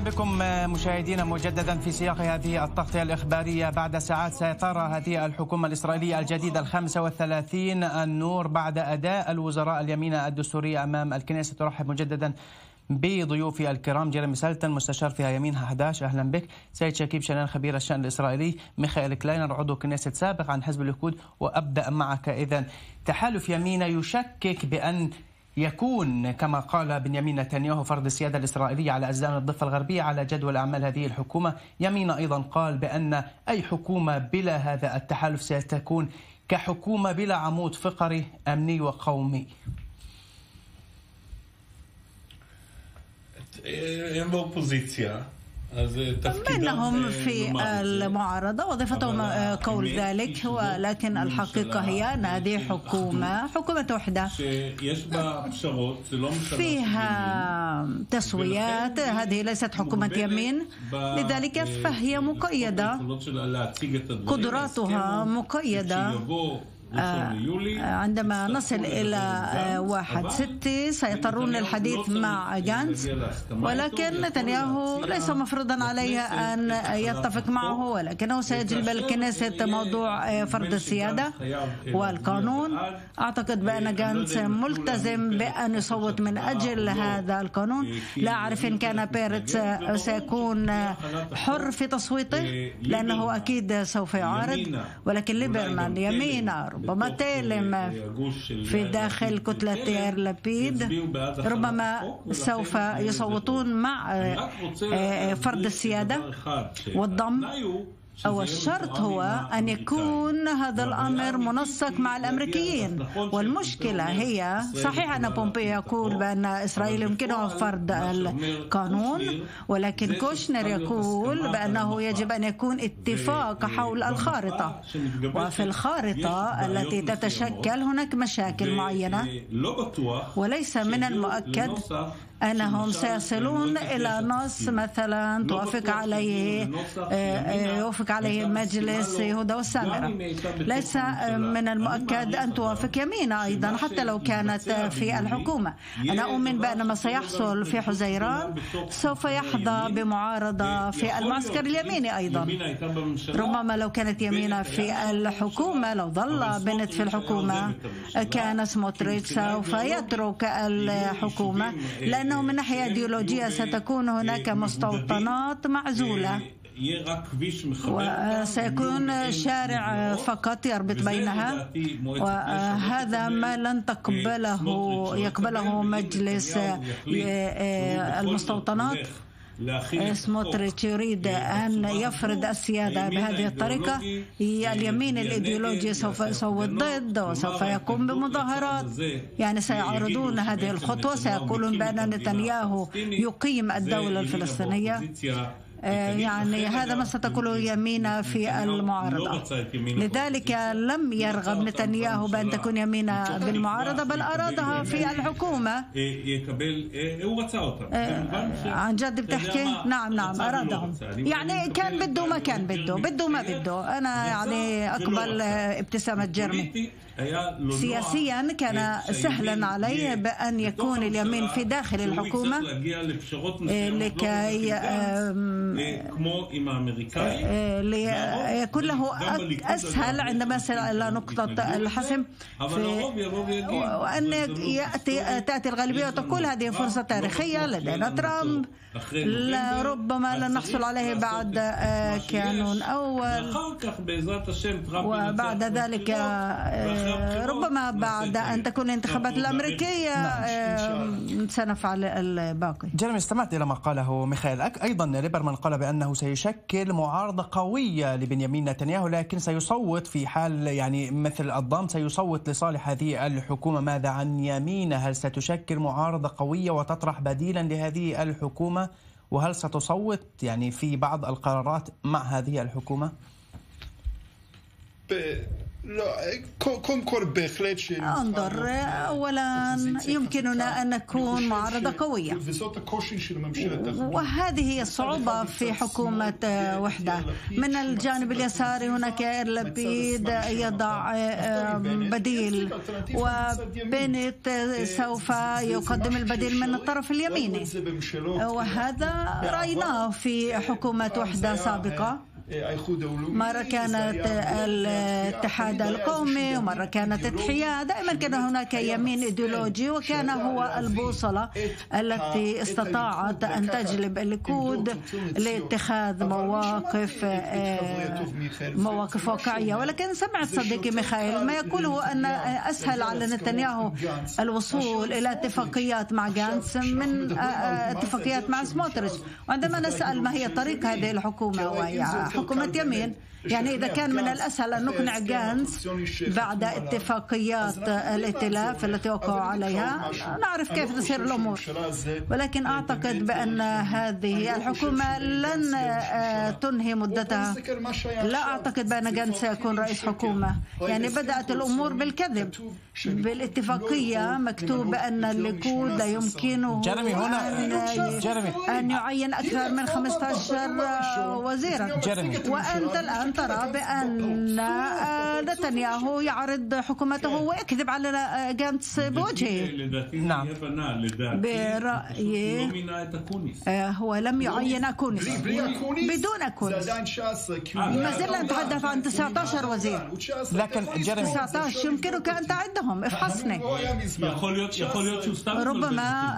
بكم مشاهدينا مجددا في سياق هذه التغطية الإخبارية. بعد ساعات سترى هذه الحكومة الإسرائيلية الجديدة 35 النور بعد أداء الوزراء اليمين الدستورية أمام الكنيسة. ترحب مجددا بضيوفي الكرام: جيرمي سالتن مستشار فيها يمينها 11، أهلا بك. سيد شكيب شنان خبير الشأن الإسرائيلي. ميخائيل كلاينر عضو كنيسة سابق عن حزب الليكود. وأبدأ معك. إذن تحالف يمين يشكك بأن يكون كما قال بنيامين نتنياهو فرض السيادة الإسرائيلية على أجزاء من الضفة الغربية على جدول أعمال هذه الحكومة. يمين أيضا قال بأن أي حكومة بلا هذا التحالف ستكون كحكومة بلا عمود فقري أمني وقومي. بينهم في المعارضة وظيفتهم قول ذلك، ولكن الحقيقة هي أن هذه حكومة وحدة فيها تسويات. هذه ليست حكومة يمين، لذلك فهي مقيدة، قدراتها مقيدة. عندما نصل إلى 1/6 سيضطرون للحديث مع جانتس، ولكن نتنياهو ليس مفروضا عليه أن يتفق معه، ولكنه سيجلب الكنيسة موضوع فرض السيادة والقانون. أعتقد بأن جانتس ملتزم بأن يصوت من أجل هذا القانون. لا أعرف إن كان بيرتس سيكون حر في تصويته، لأنه أكيد سوف يعارض، ولكن ليبرمان يمين ربما تيلم في داخل كتلة يائير لبيد ربما سوف يصوتون مع فرض السيادة والضم. أو الشرط هو أن يكون هذا الأمر منسق مع الأمريكيين. والمشكلة هي صحيح أن بومبيو يقول بأن إسرائيل يمكنها فرض القانون، ولكن كوشنر يقول بأنه يجب أن يكون اتفاق حول الخارطة، وفي الخارطة التي تتشكل هناك مشاكل معينة، وليس من المؤكد أنهم سيصلون إلى نص مثلا يوافق عليه مجلس يهودا والسامرة. ليس من المؤكد أن توافق يمين أيضا حتى لو كانت في الحكومة. أنا أؤمن بأن ما سيحصل في حزيران سوف يحظى بمعارضة في المعسكر اليميني أيضا. ربما لو كانت يمين في الحكومة، لو ظل بنت في الحكومة، كان سموتريتش سوف يترك الحكومة، لأنه من ناحية إيديولوجية ستكون هناك مستوطنات معزولة، وسيكون شارع فقط يربط بينها، وهذا ما لن يقبله مجلس المستوطنات. سموتريتش يريد أن يفرض السيادة بهذه الطريقة. اليمين الإيديولوجي سوف يصوت ضد وسوف يقوم بمظاهرات، يعني سيعارضون هذه الخطوة، سيقولون بأن نتنياهو يقيم الدولة الفلسطينية. يعني هذا ما ستقوله يمين في المعارضة. لذلك لم يرغب نتنياهو بأن تكون يمين بالمعارضة، بل أرادها في الحكومة. عن جد بتحكي؟ نعم أرادهم. يعني كان بده ما كان بده ما بده. أنا يعني أقبل ابتسامة جيرمي. سياسيا كان سهلا عليه بأن يكون اليمين في داخل الحكومة لكي ليكون له أسهل عندما يصل إلى نقطة الحسم، وأن تأتي الغالبية وتقول هذه فرصة تاريخية لدينا ترامب، ربما لن نحصل عليه بعد كانون أول، وبعد ذلك ربما بعد أن تكون الانتخابات الأمريكية سنفعل الباقي. جيرمي، استمعت إلى ما قاله ميخائيل. أيضا ليبرمان قال بأنه سيشكل معارضة قوية لبنيامين نتنياهو، لكن سيصوت في حال يعني مثل الضم سيصوت لصالح هذه الحكومة. ماذا عن يمين؟ هل ستشكل معارضة قوية وتطرح بديلا لهذه الحكومة؟ وهل ستصوت يعني في بعض القرارات مع هذه الحكومة؟ انظر، أولا يمكننا أن نكون معارضة قوية، وهذه هي الصعوبة في حكومة وحدة. من الجانب اليساري هناك يائير لبيد يضع بديل، وبنت سوف يقدم البديل من الطرف اليميني، وهذا رأيناه في حكومة وحدة سابقة. مرة كانت الاتحاد القومي ومرة كانت التحية. دائما كان هناك يمين إيديولوجي، وكان هو البوصلة التي استطاعت أن تجلب الليكود لاتخاذ مواقف واقعية. ولكن سمعت صديقي ميخائيل ما يقوله أن أسهل على نتنياهو الوصول إلى اتفاقيات مع غانتس من اتفاقيات مع سموتريتش. وعندما نسأل ما هي طريق هذه الحكومة، وهي حكومة يمين، يعني إذا كان من الأسهل أن نقنع غانتس بعد اتفاقيات الائتلاف التي وقعوا عليها، نعرف كيف تسير الأمور. ولكن أعتقد بأن هذه الحكومة لن تنهي مدتها. لا أعتقد بأن غانتس سيكون رئيس حكومة. يعني بدأت الأمور بالكذب. بالاتفاقية مكتوب بأن الليكود لا يمكنه أن يعين أكثر من 15 وزيرا، وأنت الآن ترى بأن نتنياهو يعرض حكومته ويكذب على غانتس بوجهه. نعم، برأيي هو لم يعين أكونيس، بدون أكونيس ما زلنا نتحدث عن 19 وزير. لكن 19 يمكنك أن تعدهم، افحصني. ربما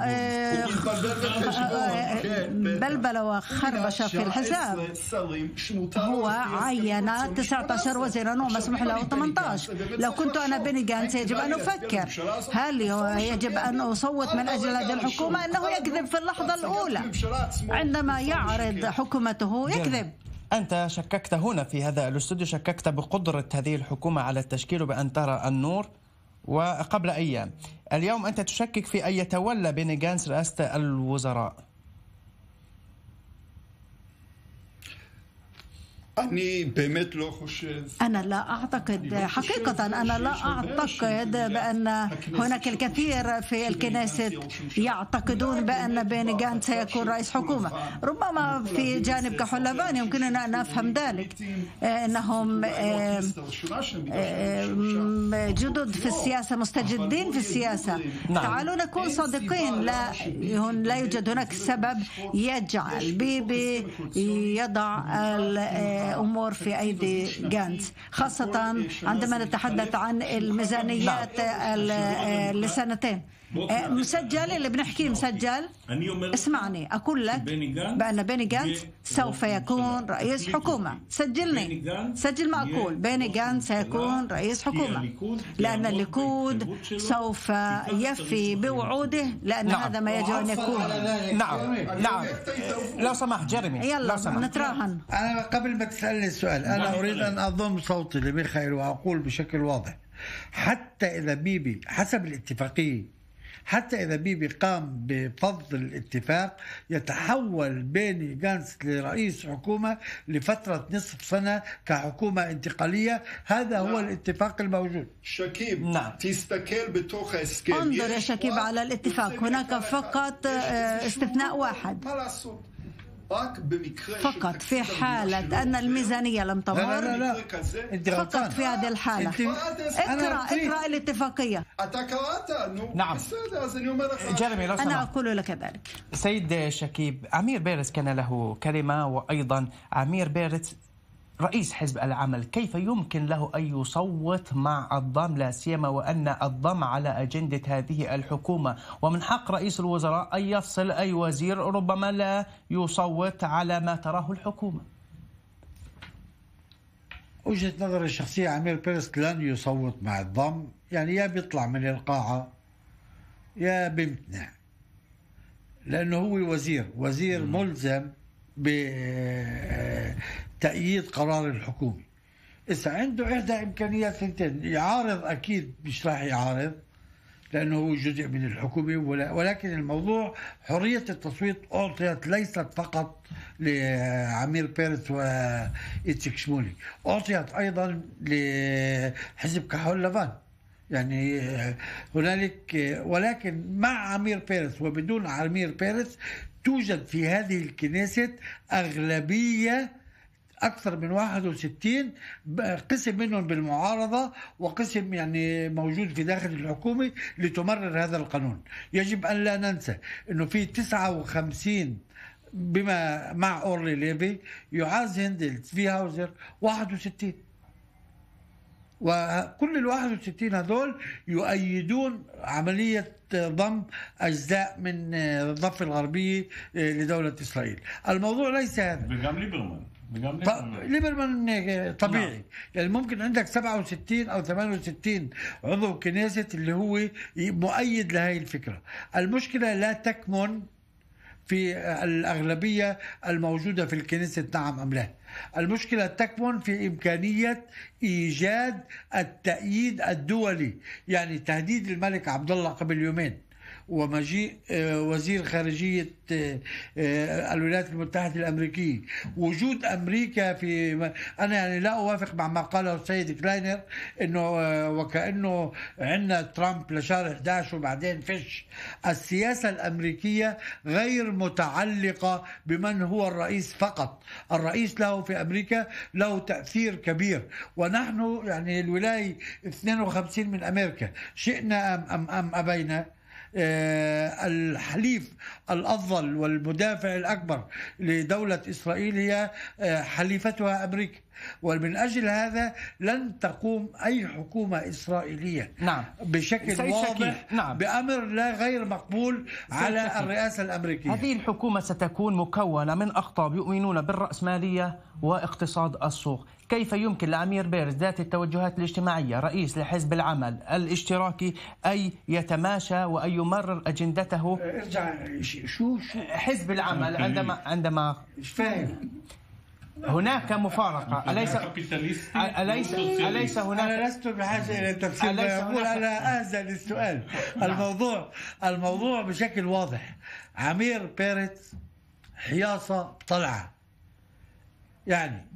بلبلة وخربشة في الحساب. هو عين 19 وزيرا ومسموح له 18. لو كنت أنا بني غانتس يجب أن أفكر، هل يجب أن أصوت من أجل هذه الحكومة؟ أنه يكذب في اللحظة الأولى عندما يعرض حكومته يكذب. أنت شككت هنا في هذا الاستوديو، شككت بقدرة هذه الحكومة على التشكيل بأن ترى النور، وقبل أيام. اليوم أنت تشكك في أن يتولى بني غانتس رئاسة الوزراء. أنا لا أعتقد، حقيقة أنا لا أعتقد بأن هناك الكثير في الكنيست يعتقدون بأن بني غانتس سيكون رئيس حكومة. ربما في جانب كحلبان يمكننا أن نفهم ذلك، أنهم جدد في السياسة، مستجدين في السياسة. تعالوا نكون صادقين، لا يوجد هناك سبب يجعل بيبي يضع أمور في أيدي غانتس، خاصة عندما نتحدث عن الميزانيات لسنتين. مسجل اللي بنحكيه مسجل. اسمعني أقول لك بأن بني غانتس سوف يكون رئيس حكومة. سجلني، سجل ما أقول. بني غانتس سيكون رئيس حكومة، لأن الليكود سوف يفي بوعوده، لأن هذا ما يجب أن يكون. نعم. لو سمحت جيرمي، يلا نتراهن. أنا قبل ما تسألني السؤال، أنا أريد أن أضم صوتي لميخائيل وأقول بشكل واضح، حتى إذا بيبي حسب الاتفاقية، حتى إذا بيبي قام بفض الاتفاق، يتحول بيني غانتس لرئيس حكومة لفترة نصف سنة كحكومة انتقالية. هذا هو الاتفاق الموجود. شكيب، تستكل بتوخ اسكيل. انظر يا شكيب على الاتفاق، هناك فقط استثناء واحد فقط في حالة أن الميزانية لم تمر. لا. فقط في هذه الحالة. اقرأ الاتفاقية. نعم جيرمي، لو سمحت. أنا أقول لك ذلك. سيد شكيب، عمير بيرتس كان له كلمة، وأيضا عمير بيرتس رئيس حزب العمل، كيف يمكن له أن يصوت مع الضم، لا سيما وأن الضم على أجندة هذه الحكومة، ومن حق رئيس الوزراء أن يفصل أي وزير ربما لا يصوت على ما تراه الحكومة؟ وجهة نظري الشخصية، عمير بيرتس لن يصوت مع الضم. يعني يا بيطلع من القاعة يا بيمتنع، لأنه هو وزير ملزم بتأييد قرار الحكومة. إذا عنده إحدى إمكانيات ثنتين، يعارض، أكيد مش راح يعارض لأنه هو جزء من الحكومة، ولكن الموضوع حرية التصويت أعطيت ليست فقط لعمير بيرس وإيتسك شمولي، أعطيت أيضا لحزب كحول لافان. يعني هنالك، ولكن مع عمير بيرس وبدون عمير بيرس توجد في هذه الكنيسة أغلبية أكثر من 61، قسم منهم بالمعارضة وقسم يعني موجود في داخل الحكومة لتمرر هذا القانون. يجب أن لا ننسى أنه في 59 بما مع أورلي ليفي، يعاز هندل، في هاوزر 61، وكل 61 هذول يؤيدون عملية ضم أجزاء من الضفة الغربية لدولة إسرائيل. الموضوع ليس هذا. وגם ليبرمان طبيعي. يعني ممكن عندك 67 أو 68 عضو كنيسة اللي هو مؤيد لهذه الفكرة. المشكلة لا تكمن في الأغلبية الموجودة في الكنيسة نعم أم لا، المشكلة تكمن في إمكانية إيجاد التأييد الدولي. يعني تهديد الملك عبد الله قبل يومين ومجيء وزير خارجية الولايات المتحدة الأمريكية، وجود أمريكا في، أنا يعني لا أوافق مع ما قاله السيد كلاينر إنه وكأنه عندنا ترامب لشهر 11 وبعدين فيش. السياسة الأمريكية غير متعلقة بمن هو الرئيس فقط. الرئيس له في أمريكا له تأثير كبير، ونحن يعني الولاية 52 من أمريكا، شئنا أم أبينا. الحليف الأفضل والمدافع الأكبر لدولة إسرائيل هي حليفتها أمريكا، ومن أجل هذا لن تقوم أي حكومة إسرائيلية بشكل واضح بأمر لا غير مقبول على الرئاسة الأمريكية. هذه الحكومة ستكون مكونة من أقطاب يؤمنون بالرأسمالية واقتصاد السوق. كيف يمكن لعمير بيرس ذات التوجهات الاجتماعية رئيس لحزب العمل الاشتراكي أن يتماشى وأن يمرر أجندته؟ ارجع شو حزب العمل عندما فاهم هناك مفارقة، أليس هناك؟ أنا لست بحاجة إلى تفسير، أنا أهزل السؤال. الموضوع بشكل واضح. عمير بيرس حياصة طلعة، يعني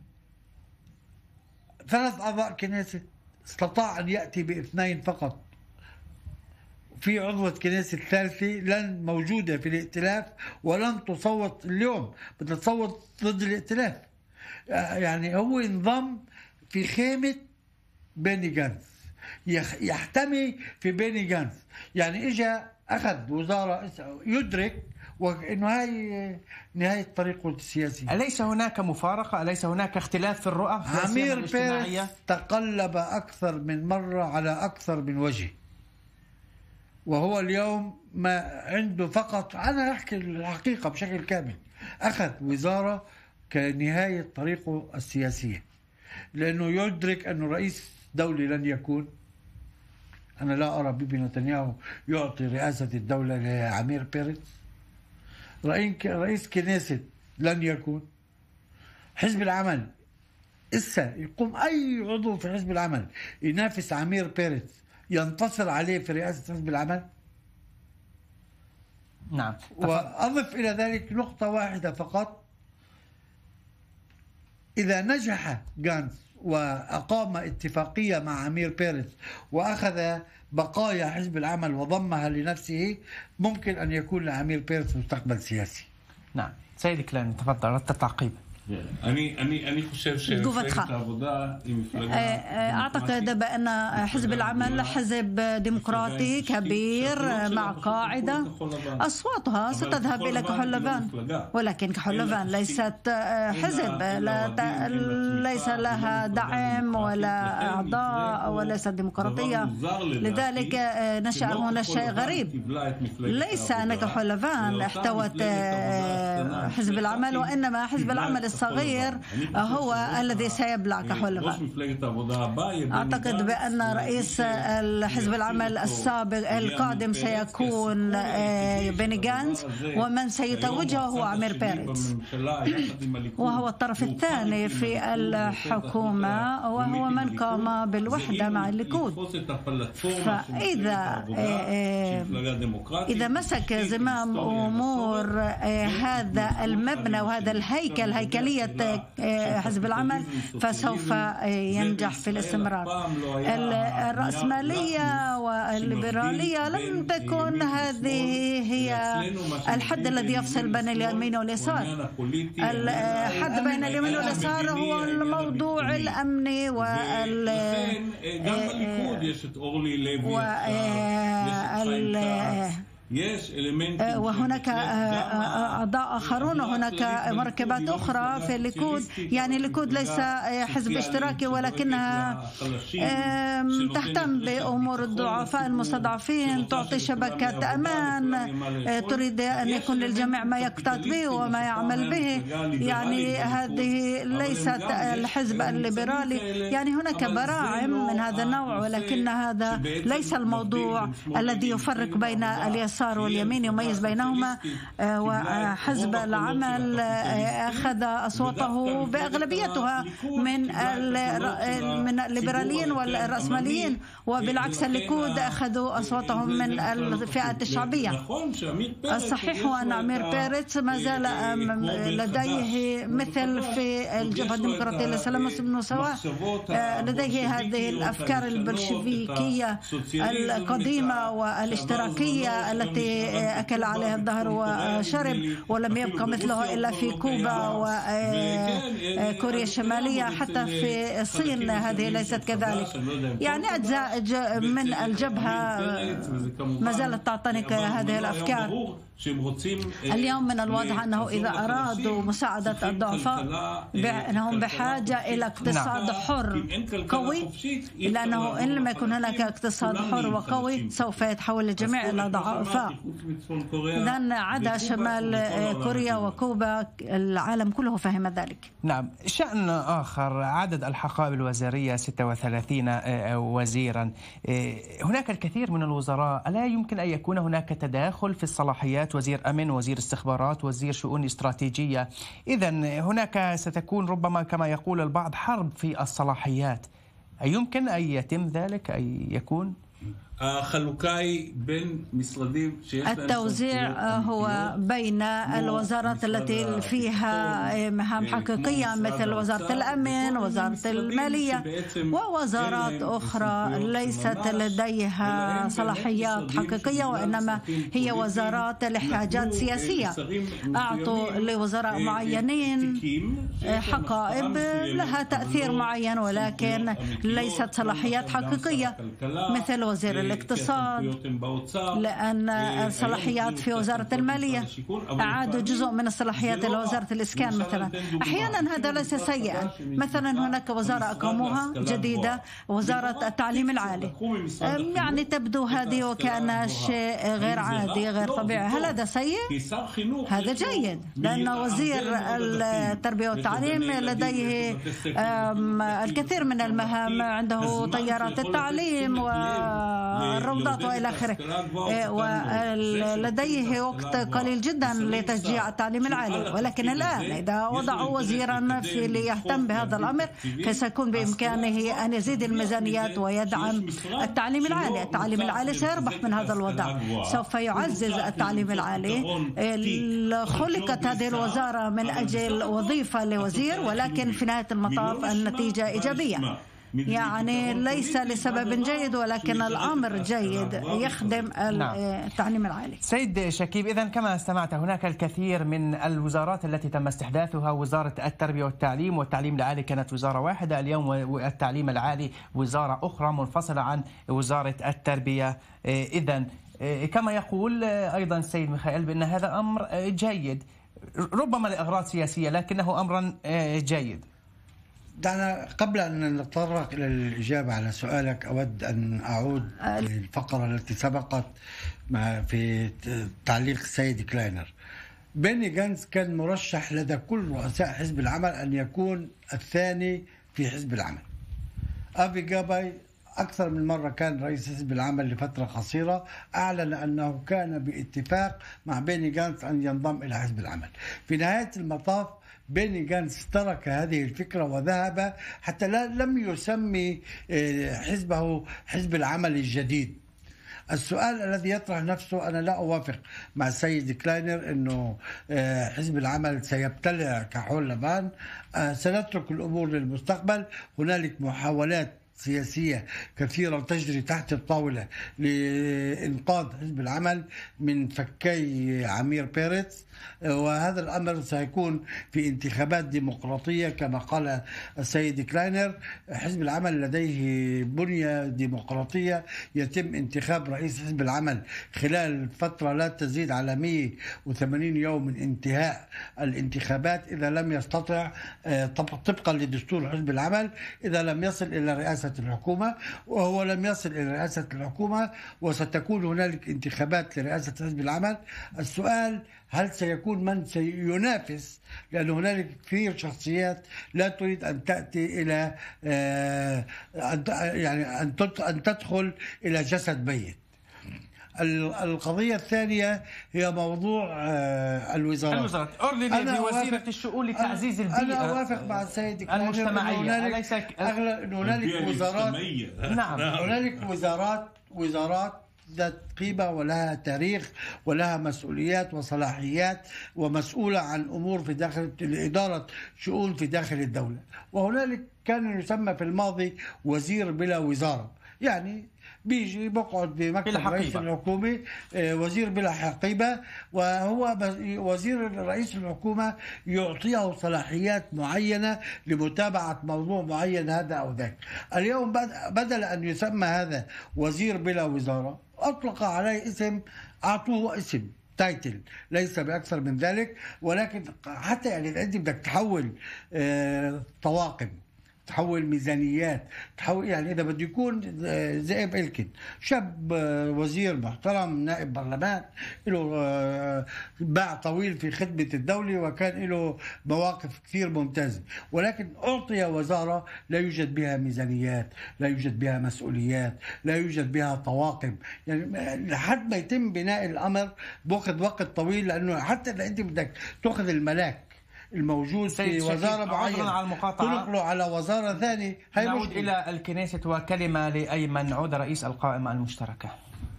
3 أعضاء كنيسة استطاع أن يأتي ب2 فقط. في عضوة كنيسة الثالثة لن موجودة في الائتلاف ولن تصوت اليوم، بدها تصوت ضد الائتلاف. يعني هو انضم في خيمة بيني جانز، يحتمي في بيني جانز. يعني اجا اخذ وزارة، يدرك وانه هاي نهاية طريقه السياسي. أليس هناك مفارقة؟ أليس هناك اختلاف في الرؤى؟ عمير بيرس تقلب أكثر من مرة على أكثر من وجه، وهو اليوم ما عنده فقط، أنا أحكي الحقيقة بشكل كامل، أخذ وزارة كنهاية طريقه السياسية، لأنه يدرك أنه رئيس دولي لن يكون. أنا لا أرى بيبي نتنياهو يعطي رئاسة الدولة لعمير بيرس. رئيس كنيسة لن يكون. حزب العمل إسا يقوم أي عضو في حزب العمل ينافس عمير بيرس ينتصر عليه في رئاسة حزب العمل. نعم. وأضف إلى ذلك نقطة واحدة فقط، إذا نجح جانس وأقام اتفاقية مع عمير بيرس وأخذ بقايا حزب العمل وضمها لنفسه، ممكن أن يكون لعمير بيرس مستقبل سياسي. نعم. سيدي كلان تفضل رد التعقيب. אני חושב שמפלגת העבודה היא מפלגה. أعتقد بأن حزب العمل حزب ديمقراطي كبير مع قاعدة أصواتها ستذهب إلى كحول لبان، ولكن كحول لبان ليست حزب، ليس لها دعم ولا أعضاء وليست ديمقراطية. لذلك نشأ هنا شيء غريب، ليس أن كحول لبان احتوت حزب العمل، وإنما حزب العمل الصغير هو الذي سيبلع كحول الغد. أعتقد بأن رئيس الحزب العمل السابق القادم سيكون بني غانتس، ومن سيتوجه هو عمير بيريتز، وهو الطرف الثاني في الحكومة، وهو من قام بالوحدة مع الليكود. فإذا مسك زمام أمور هذا المبنى وهذا الهيكل، هيكلية حزب العمل، فسوف ينجح في الاستمرار. الرأسمالية والليبرالية لم تكن هذه هي الحد الذي يفصل بين اليمين واليسار. الحد بين اليمين واليسار هو الموضوع الأمني وهناك أعضاء آخرون، وهناك مركبات أخرى في الليكود. يعني الليكود ليس حزب اشتراكي، ولكنها تهتم بأمور الضعفاء المستضعفين، تعطي شبكة أمان، تريد أن يكون للجميع ما يقتات به وما يعمل به. يعني هذه ليست الحزب الليبرالي. يعني هناك براعم من هذا النوع، ولكن هذا ليس الموضوع الذي يفرق بين اليسار واليمين، يميز بينهما. وحزب العمل أخذ أصواته بأغلبيتها من الليبراليين والرأسماليين، وبالعكس الليكود أخذوا أصواتهم من الفئات الشعبية. الصحيح هو أن عمير بيريتز ما زال لديه مثل في الجبهة الديمقراطية للسلام والمساواة، لديه هذه الأفكار البلشفيكية القديمة والاشتراكية التي أكل عليها الظهر وشرب، ولم يبقى مثلها إلا في كوبا وكوريا الشمالية. حتى في الصين هذه ليست كذلك. يعني أجزاء من الجبهة ما زالت تعتنق هذه الأفكار. اليوم من الواضح أنه إذا أرادوا مساعدة الضعفاء أنهم بحاجة إلى اقتصاد حر قوي، لأنه إن لم يكن هناك اقتصاد حر وقوي سوف يتحول الجميع إلى ضعفاء. إذن عدا شمال كوريا وكوبا العالم كله فهم ذلك. نعم. شأن آخر، عدد الحقائب الوزارية 36 وزيرا. هناك الكثير من الوزراء، ألا يمكن أن يكون هناك تداخل في الصلاحيات؟ وزير أمن، وزير استخبارات، وزير شؤون استراتيجية. إذن هناك ستكون ربما كما يقول البعض حرب في الصلاحيات. أيمكن أن يتم ذلك، أن يكون التوزيع هو بين الوزارات التي فيها مهام حقيقية مثل وزارة الأمن، وزارة المالية، ووزارات أخرى ليست لديها صلاحيات حقيقية، وإنما هي وزارات لحاجات سياسية. أعطوا لوزراء معينين حقائب لها تأثير معين، ولكن ليست صلاحيات حقيقية، مثل وزير الاقتصاد، لأن الصلاحيات في وزارة المالية أعادوا جزء من الصلاحيات إلى وزارة الإسكان مثلا. أحيانا هذا ليس سيئا. مثلا هناك وزارة أقاموها جديدة، وزارة التعليم العالي. يعني تبدو هذه وكأن شيء غير عادي، غير طبيعي. هل هذا سيء؟ هذا جيد، لأن وزير التربية والتعليم لديه الكثير من المهام، عنده طيارات التعليم والروضات وإلى آخره، ولديه وقت قليل جدا لتشجيع التعليم العالي. ولكن الآن إذا وضعوا وزيرا ليهتم بهذا الأمر، فسيكون بإمكانه أن يزيد الميزانيات ويدعم التعليم العالي. التعليم العالي سيربح من هذا الوضع، سوف يعزز التعليم العالي. خلقت هذه الوزارة من أجل وظيفة لوزير، ولكن في نهاية المطاف النتيجة إيجابية. يعني ليس لسبب جيد، ولكن الأمر جيد يخدم التعليم العالي. سيد شكيب، إذن كما استمعت هناك الكثير من الوزارات التي تم استحداثها. وزارة التربية والتعليم، والتعليم العالي كانت وزارة واحدة، اليوم التعليم العالي وزارة أخرى منفصلة عن وزارة التربية. إذن كما يقول أيضا السيد ميخائيل بأن هذا أمر جيد، ربما لأغراض سياسية، لكنه أمر جيد. دعنا قبل أن نتطرق إلى الإجابة على سؤالك، أود أن أعود للفقرة التي سبقت في تعليق السيد كلاينر. بيني جانتس كان مرشح لدى كل رؤساء حزب العمل أن يكون الثاني في حزب العمل. أبي جاباي أكثر من مرة كان رئيس حزب العمل لفترة قصيرة، أعلن أنه كان باتفاق مع بيني جانتس أن ينضم إلى حزب العمل. في نهاية المطاف بيني جانتس ترك هذه الفكرة وذهب، حتى لم يسمي حزبه حزب العمل الجديد. السؤال الذي يطرح نفسه، أنا لا أوافق مع السيد كلاينر أنه حزب العمل سيبتلع كحول لبان. سنترك الأمور للمستقبل. هنالك محاولات سياسية كثيرة تجري تحت الطاولة لإنقاذ حزب العمل من فكي عمير بيريتس، وهذا الأمر سيكون في انتخابات ديمقراطية كما قال السيد كلاينر. حزب العمل لديه بنية ديمقراطية، يتم انتخاب رئيس حزب العمل خلال فترة لا تزيد على 180 يوم من انتهاء الانتخابات، إذا لم يستطع طبقا لدستور حزب العمل، إذا لم يصل إلى رئاسة الحكومة، وهو لم يصل إلى رئاسة الحكومة، وستكون هنالك انتخابات لرئاسة حزب العمل. السؤال هل سيكون من سينافس؟ لأن هنالك كثير شخصيات لا تريد أن تأتي إلى يعني أن تدخل إلى جسد ميت. القضية الثانية هي موضوع الوزارات. أعلن بوزيرة الشؤون لتعزيز البيئة. أنا أوافق مع السيد المجتمعية. هنالك وزارات، نعم، هنالك وزارات ذات قيمة ولها تاريخ ولها مسؤوليات وصلاحيات ومسؤولة عن أمور في داخل إدارة شؤون في داخل الدولة. وهنالك كان يسمى في الماضي وزير بلا وزارة، يعني بيجي بقعد بمكتب رئيس الحكومة وزير بلا حقيبة، وهو وزير رئيس الحكومة يعطيه صلاحيات معينة لمتابعة موضوع معين هذا أو ذاك. اليوم بدل أن يسمى هذا وزير بلا وزارة، أطلق عليه اسم، أعطوه اسم تايتل ليس بأكثر من ذلك. ولكن حتى يعني أنت بدك تحول طواقم، تحول ميزانيات، تحول، يعني إذا بده يكون زئب إلكن شاب وزير محترم نائب برلمان له باع طويل في خدمة الدولة وكان له مواقف كثير ممتازة، ولكن أعطي وزارة لا يوجد بها ميزانيات، لا يوجد بها مسؤوليات، لا يوجد بها طواقم، يعني لحد ما يتم بناء الأمر بأخذ وقت طويل. لأنه حتى إذا أنت بدك تأخذ الملاك الموجود في وزارة معينة تنقله على وزارة ثانية. نعود إلى الكنيسة وكلمة لأيمن عودة رئيس القائمة المشتركة.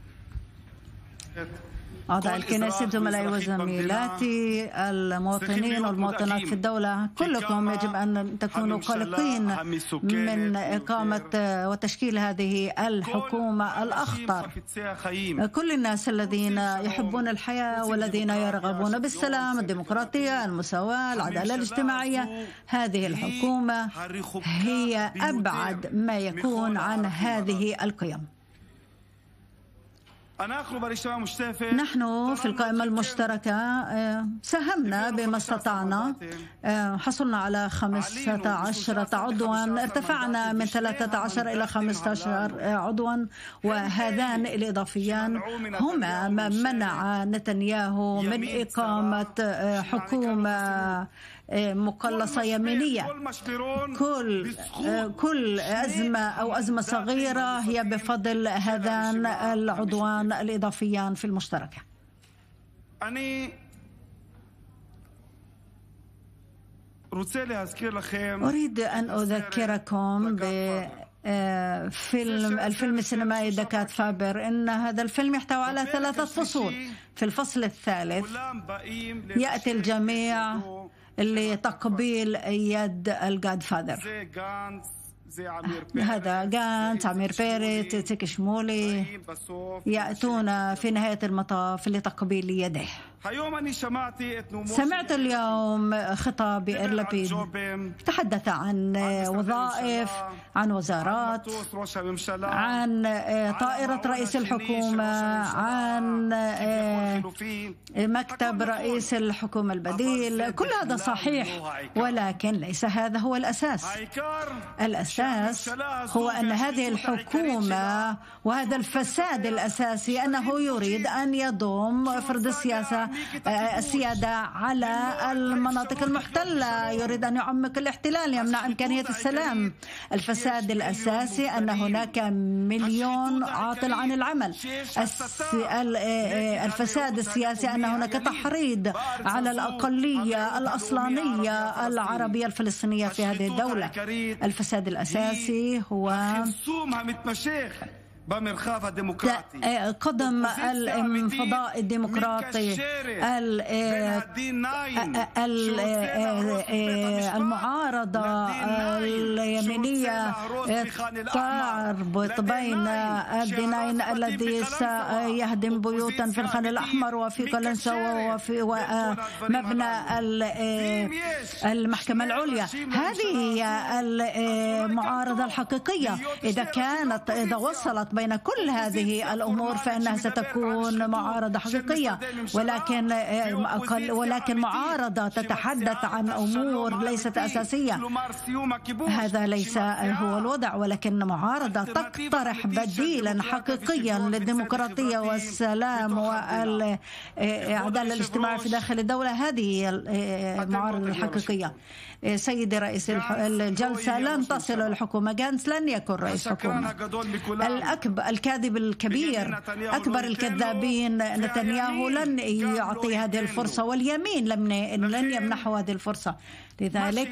أعضاء الكنيسة، زملائي وزميلاتي، المواطنين والمواطنات في الدولة، كلكم يجب أن تكونوا قلقين من إقامة وتشكيل هذه الحكومة الأخطر. كل الناس الذين يحبون الحياة والذين يرغبون بالسلام، الديمقراطية، المساواة، العدالة الاجتماعية، هذه الحكومة هي أبعد ما يكون عن هذه القيم. نحن في القائمة المشتركة ساهمنا بما استطعنا، حصلنا على 15 عضوا، ارتفعنا من 13 إلى 15 عضوا، وهذان الإضافيان هما ما منع نتنياهو من إقامة حكومة مقلصة يمينية. كل أزمة أو أزمة صغيرة هي بفضل هذان العضوان الإضافيان في المشتركة. أريد أن أذكركم الفيلم السينمائي دكات فابر. إن هذا الفيلم يحتوي على 3 فصول. في الفصل الثالث يأتي الجميع لتقبيل يد الجاد فادر. هذا غانتس، عمير بيريت، تيك شمولي يأتون في نهاية المطاف لتقبيل يده. سمعت اليوم خطاب إير لابيد تحدث عن وظائف، عن وزارات، عن طائرة رئيس الحكومة، عن مكتب رئيس الحكومة البديل. كل هذا صحيح، ولكن ليس هذا هو الأساس. الأساس هو أن هذه الحكومة وهذا الفساد الأساسي أنه يريد أن يضم فرد السياسة السيادة على المناطق المحتلة، يريد أن يعمق الاحتلال، يمنع إمكانية السلام. الفساد الأساسي أن هناك مليون عاطل عن العمل. الفساد السياسي أن هناك تحريض على الأقلية الأصلانية العربية الفلسطينية في هذه الدولة. الفساد الأساسي هو قدم الانفضاء الديمقراطي، المعارضة اليمينية تربط بين الدينين الذي سيهدم بيوتا في الخان الأحمر وفي قلنسوة وفي مبنى المحكمة العليا. هذه هي المعارضة الحقيقية. إذا وصلت بين كل هذه الأمور فإنها ستكون معارضة حقيقية، ولكن معارضة تتحدث عن أمور ليست أساسية، هذا ليس هو الوضع. ولكن معارضة تقترح بديلا حقيقيا للديمقراطية والسلام والعدالة الاجتماعية في داخل الدولة، هذه المعارضة الحقيقية. سيدي رئيس الجلسة، لن تصل الحكومة، غانتس لن يكون رئيس حكومة. الكاذب الكبير، أكبر الكذابين نتنياهو لن يعطي هذه الفرصة، واليمين لن يمنحه هذه الفرصة. لذلك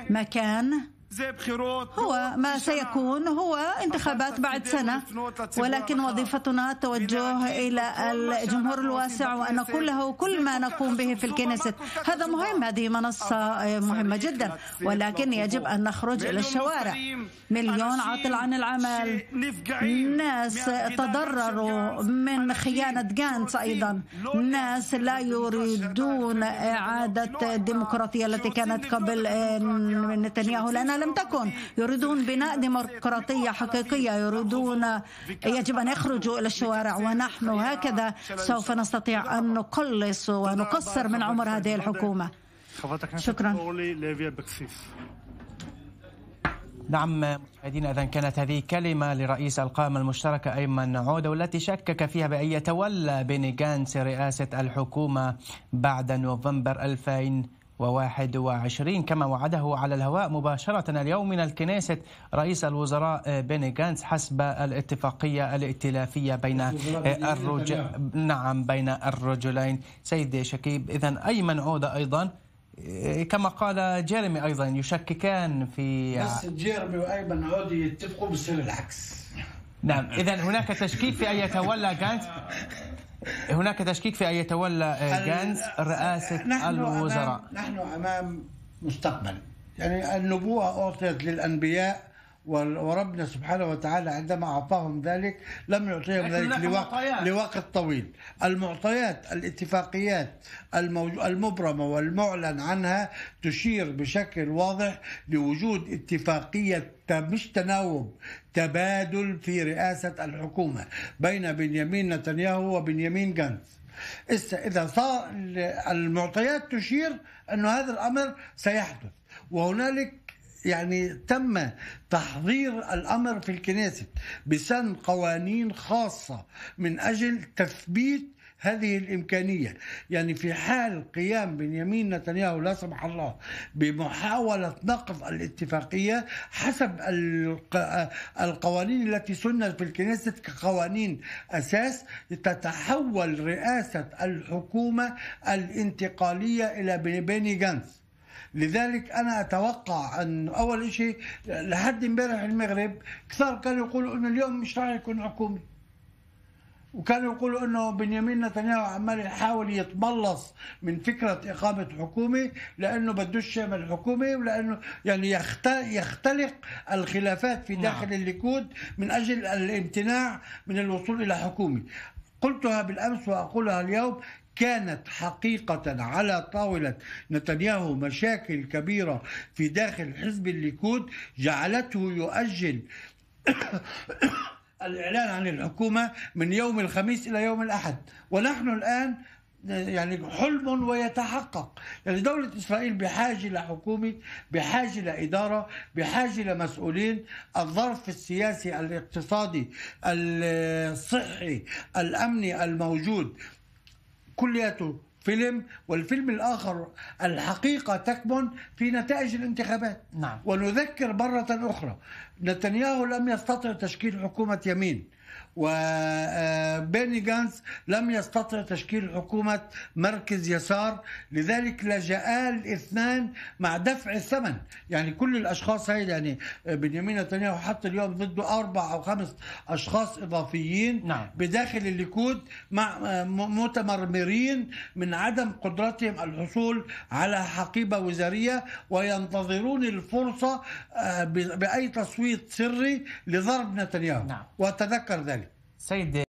ما سيكون هو انتخابات بعد سنة، ولكن وظيفتنا توجه إلى الجمهور الواسع وأن نقول له كل ما نقوم به في الكنيست. هذا مهم، هذه منصة مهمة جدا، ولكن يجب أن نخرج إلى الشوارع. مليون عاطل عن العمل، ناس تضرروا من خيانة غانتس، أيضا ناس لا يريدون إعادة الديمقراطية التي كانت قبل نتنياهو، لأنها لم تكن. يريدون بناء ديمقراطية حقيقية، يجب أن يخرجوا إلى الشوارع، ونحن هكذا سوف نستطيع أن نقلص ونقصر من عمر هذه الحكومة. شكرا. نعم مشاهدينا، إذن كانت هذه كلمة لرئيس القائمة المشتركة أيمن عودة، والتي شكك فيها بأن يتولى بيني غانتس رئاسة الحكومة بعد نوفمبر 2021 كما وعده على الهواء مباشرة اليوم من الكنيست رئيس الوزراء بيني غانتس حسب الاتفاقية الائتلافية بين بين الرجلين. سيد شكيب، إذن أيمن عودة أيضا كما قال جيرمي أيضا يشككان في، بس جيرمي وأيمن عودة يتفقوا بصير العكس. نعم، إذن هناك تشكيك في أن يتولى غانتس، هناك تشكيك في أن يتولى غانتس رئاسة الوزراء. نحن أمام مستقبل، يعني النبوة أعطيت للأنبياء، وربنا سبحانه وتعالى عندما أعطاهم ذلك لم يعطيهم ذلك لوقت طويل. المعطيات، الاتفاقيات المبرمة والمعلن عنها تشير بشكل واضح لوجود اتفاقية مش تناوب، تبادل في رئاسة الحكومة بين بنيامين نتنياهو وبنيامين غانتس. إذا صار المعطيات تشير أن هذا الأمر سيحدث، وهنالك يعني تم تحضير الأمر في الكنيست بسن قوانين خاصة من أجل تثبيت هذه الإمكانية. يعني في حال قيام بنيامين نتنياهو لا سمح الله بمحاولة نقض الاتفاقية حسب القوانين التي سنت في الكنيست كقوانين أساس، تتحول رئاسة الحكومة الانتقالية إلى بيني غانتس. لذلك أنا أتوقع أن أول شيء لحد امبارح المغرب كثار كانوا يقولوا أنه اليوم مش راح يكون حكومي، وكانوا يقولوا أنه بنيامين نتنياهو عمال يحاول يتملص من فكرة إقامة حكومة لأنه بدوش يعمل حكومة، ولأنه يعني يختلق الخلافات في داخل الليكود من أجل الامتناع من الوصول إلى حكومة. قلتها بالأمس وأقولها اليوم، كانت حقيقة على طاولة نتنياهو مشاكل كبيرة في داخل حزب الليكود جعلته يؤجل الإعلان عن الحكومة من يوم الخميس إلى يوم الأحد، ونحن الآن يعني حلم ويتحقق. يعني دولة إسرائيل بحاجة لحكومة، بحاجة لإدارة، بحاجة لمسؤولين. الظرف السياسي الاقتصادي الصحي الأمني الموجود كلياته فيلم، والفيلم الآخر الحقيقة تكمن في نتائج الانتخابات. نعم. ونذكر مرة أخرى نتنياهو لم يستطع تشكيل حكومة يمين، وبيني جانس لم يستطع تشكيل حكومة مركز يسار، لذلك لجأ الاثنان مع دفع الثمن. يعني كل الأشخاص هاي، يعني بنيامين نتنياهو حط اليوم ضده 4 أو 5 أشخاص إضافيين. نعم. بداخل الليكود مع متمرمرين من عدم قدرتهم الحصول على حقيبة وزارية، وينتظرون الفرصة بأي تصويت سري لضرب نتنياهو. نعم. وتذكر ذلك. سيد